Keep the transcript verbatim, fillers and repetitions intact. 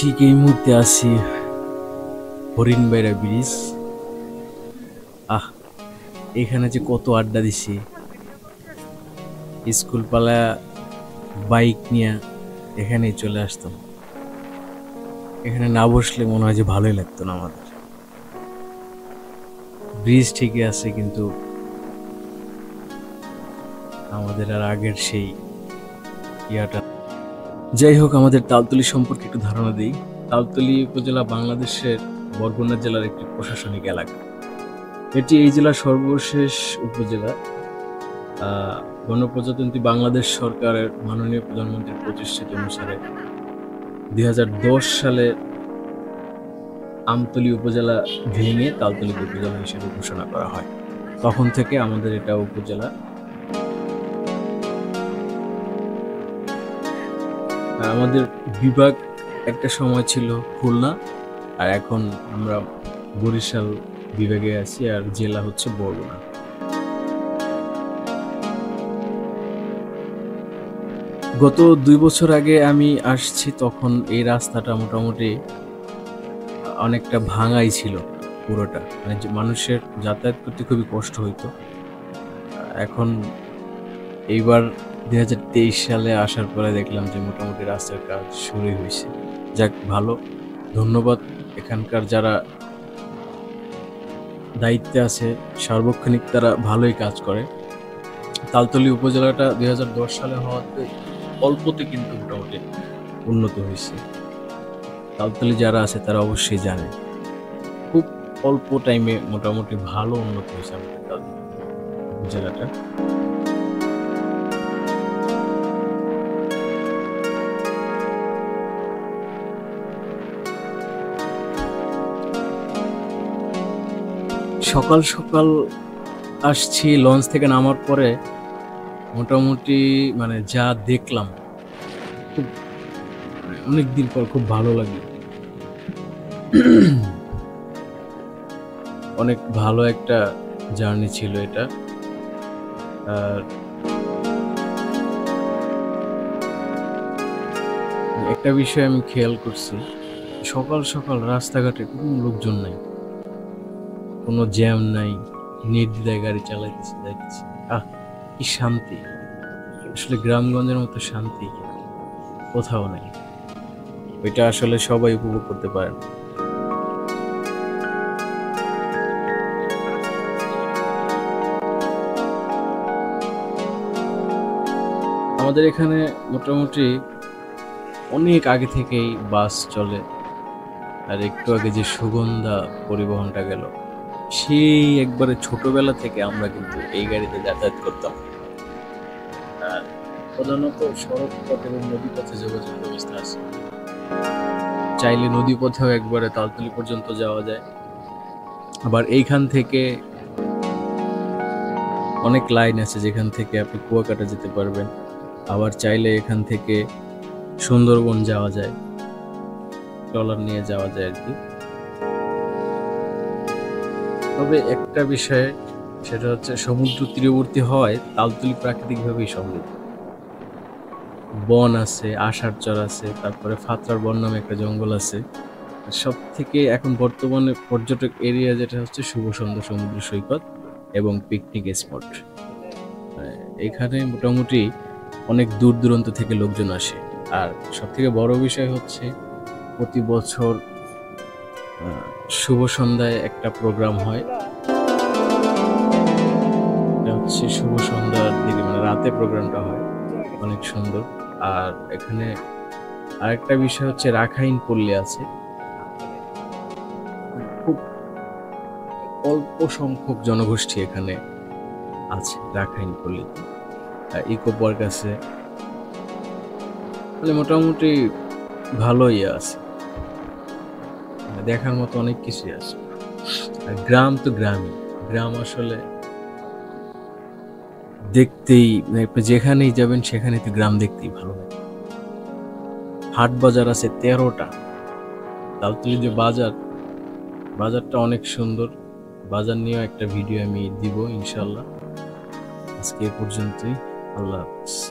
ঠিক এই মুহূর্তে আছি হরিণবাইরা ব্রিজ। আহ এখানে যে কত আড্ডা দিছি, স্কুল পালা বাইক নিয়ে এখানেই চলে আসতাম। এখানে না বসলে মনে হয় যে ভালোই লাগতো না আমাদের। ব্রিজ ঠিকই আছে, কিন্তু আমাদের আর আগের সেই ইয়াটা। যাই হোক, আমাদের তালতলী সম্পর্কে একটু ধারণা দিই। তালতলী উপজেলা বাংলাদেশের বরগুনা জেলার একটি প্রশাসনিক এলাকা। এটি এই জেলার সর্বশেষ উপজেলা। গণপ্রজাতন্ত্রী বাংলাদেশ সরকারের মাননীয় প্রধানমন্ত্রীর প্রতিষ্ঠিত অনুসারে দুই হাজার দশ সালে আমতলী উপজেলা ভেঙে তালতলী উপজেলা হিসেবে ঘোষণা করা হয়। তখন থেকে আমাদের এটা উপজেলা। আমাদের বিভাগ একটা সময় ছিল খুলনা, আর এখন আমরা বরিশাল বিভাগে আছি, আর জেলা হচ্ছে বরগুনা। গত দুই বছর আগে আমি আসছি, তখন এই রাস্তাটা মোটামুটি অনেকটা ভাঙাই ছিল পুরোটা, মানে মানুষের যাতায়াত করতে খুবই কষ্ট হইতো। এখন এইবার দুই হাজার তেইশ সালে আসার পরে দেখলাম যে মোটামুটি রাস্তার কাজ শুরুই হয়েছে। যাক, ভালো, ধন্যবাদ এখানকার যারা দায়িত্বে আছে সার্বক্ষণিক, তারা ভালোই কাজ করে। তালতলী উপজেলাটা দুই হাজার দশ সালে হওয়াতে অল্পতে কিন্তু মোটামুটি উন্নত হয়েছে। তালতলী যারা আছে তারা অবশ্যই জানে, খুব অল্প টাইমে মোটামুটি ভালো উন্নত হয়েছে আমাদের তালতলী উপজেলাটা। সকাল সকাল আসছি, লঞ্চ থেকে নামার পরে মোটামুটি মানে যা দেখলাম, খুব অনেকদিন পর খুব ভালো লাগলো। অনেক ভালো একটা জার্নি ছিল এটা। আর একটা বিষয় আমি খেয়াল করছি, সকাল সকাল রাস্তাঘাটে কোনো লোকজন নাই, কোনো জ্যাম নাই, নির্দ্বিধায় গাড়ি চালাইতেছি যাইতেছি। আহ কি শান্তি! আসলে গ্রামগঞ্জের মতো শান্তি কোথাও নাই। ওইটা আসলে সবাই উপভোগ করতে পারে। আমাদের এখানে মোটামুটি অনেক আগে থেকেই বাস চলে, আর একটু আগে যে সুগন্ধা পরিবহনটা গেল, সেই একবারে ছোটবেলা থেকে আমরা কিন্তু এই গাড়িতে যাতায়াত করতাম। আর প্রধানত সড়ক পথ এবং নদী পথে যোগাযোগ ব্যবস্থা আছে। চাইলে নদী পথেও একবারে তালতলী পর্যন্ত যাওয়া যায়। আবার এইখান থেকে অনেক লাইন আছে যেখান থেকে আপনি কুয়াকাটা যেতে পারবেন। আবার চাইলে এখান থেকে সুন্দরবন যাওয়া যায়, ট্রলার নিয়ে যাওয়া যায় আর কি। তবে একটা বিষয়, সেটা হচ্ছে সমুদ্র তীরবর্তী হওয়ায় তালতলী প্রাকৃতিকভাবেই সমৃদ্ধ। বন আছে, আষাঢ় চর আছে, তারপরে ফাতরার বন নামে একটা জঙ্গল আছে। সব থেকে এখন বর্তমানে পর্যটক এরিয়া যেটা হচ্ছে শুভ সন্ধ্যা সমুদ্র সৈকত এবং পিকনিক স্পট। এখানে মোটামুটি অনেক দূর দূরান্ত থেকে লোকজন আসে। আর সব থেকে বড় বিষয় হচ্ছে প্রতি বছর শুভ সন্ধ্যায় একটা প্রোগ্রাম হয়। এটা হচ্ছে শুভ সন্ধ্যার দিকে, মানে রাতে প্রোগ্রামটা হয়, অনেক সুন্দর। আর এখানে আরেকটা বিষয় হচ্ছে রাখাইন পল্লী আছে, খুব অল্প সংখ্যক জনগোষ্ঠী এখানে আছে রাখাইন পল্লীতে। ইকো পার্ক আছে, মানে মোটামুটি ভালোই আছে, দেখার মতো অনেক কিছুই আছে। আর গ্রাম তো গ্রামই, গ্রাম আসলে দেখতেই, যেখানেই যাবেন সেখানে তো গ্রাম দেখতেই ভালো লাগে। হাট বাজার আছে তেরোটা। তালতলী যে বাজার, বাজারটা অনেক সুন্দর। বাজার নিয়েও একটা ভিডিও আমি দিব ইনশাল্লাহ। আজকে এ পর্যন্তই। আল্লাহ হাফেজ।